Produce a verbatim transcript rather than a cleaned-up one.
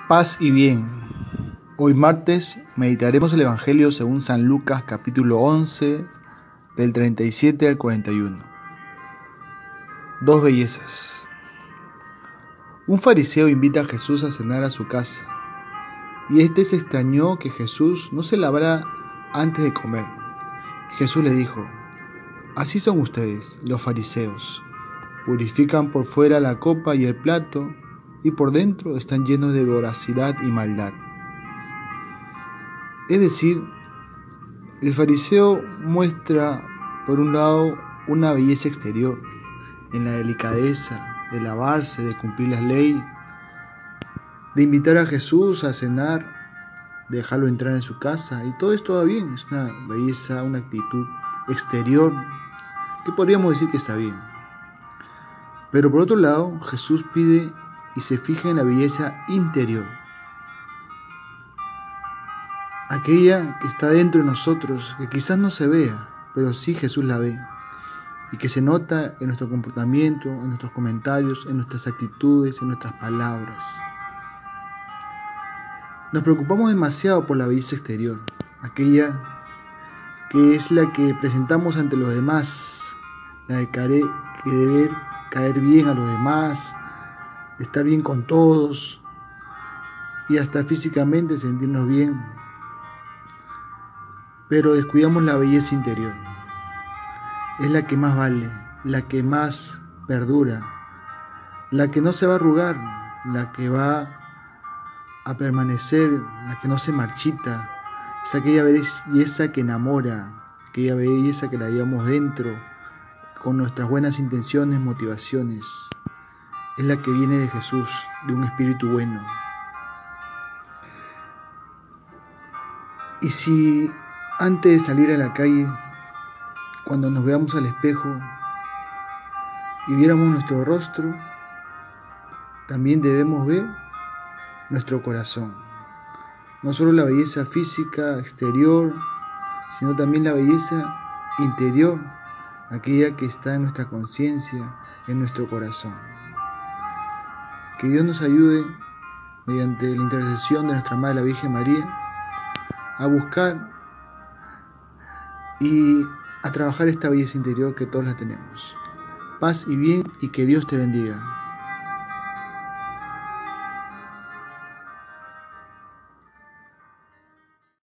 Paz y bien. Hoy martes meditaremos el Evangelio según San Lucas capítulo once del treinta y siete al cuarenta y uno. Dos bellezas. Un fariseo invita a Jesús a cenar a su casa y éste se extrañó que Jesús no se lavara antes de comer. Jesús le dijo: así son ustedes, los fariseos, purifican por fuera la copa y el plato, y por dentro están llenos de voracidad y maldad. Es decir, el fariseo muestra, por un lado, una belleza exterior, en la delicadeza de lavarse, de cumplir la ley, de invitar a Jesús a cenar, de dejarlo entrar en su casa, y todo esto va bien, es una belleza, una actitud exterior, que podríamos decir que está bien. Pero por otro lado, Jesús pide y se fija en la belleza interior, aquella que está dentro de nosotros, que quizás no se vea, pero sí Jesús la ve, y que se nota en nuestro comportamiento, en nuestros comentarios, en nuestras actitudes, en nuestras palabras. Nos preocupamos demasiado por la belleza exterior, aquella que es la que presentamos ante los demás, la de querer, querer caer bien a los demás, de estar bien con todos y hasta físicamente sentirnos bien. Pero descuidamos la belleza interior. Es la que más vale, la que más perdura, la que no se va a arrugar, la que va a permanecer, la que no se marchita. Es aquella belleza que enamora, aquella belleza que la llevamos dentro con nuestras buenas intenciones, motivaciones. Es la que viene de Jesús, de un espíritu bueno. Y si antes de salir a la calle, cuando nos veamos al espejo y viéramos nuestro rostro, también debemos ver nuestro corazón. No solo la belleza física, exterior, sino también la belleza interior, aquella que está en nuestra conciencia, en nuestro corazón. Que Dios nos ayude, mediante la intercesión de nuestra Madre la Virgen María, a buscar y a trabajar esta belleza interior que todos la tenemos. Paz y bien, y que Dios te bendiga.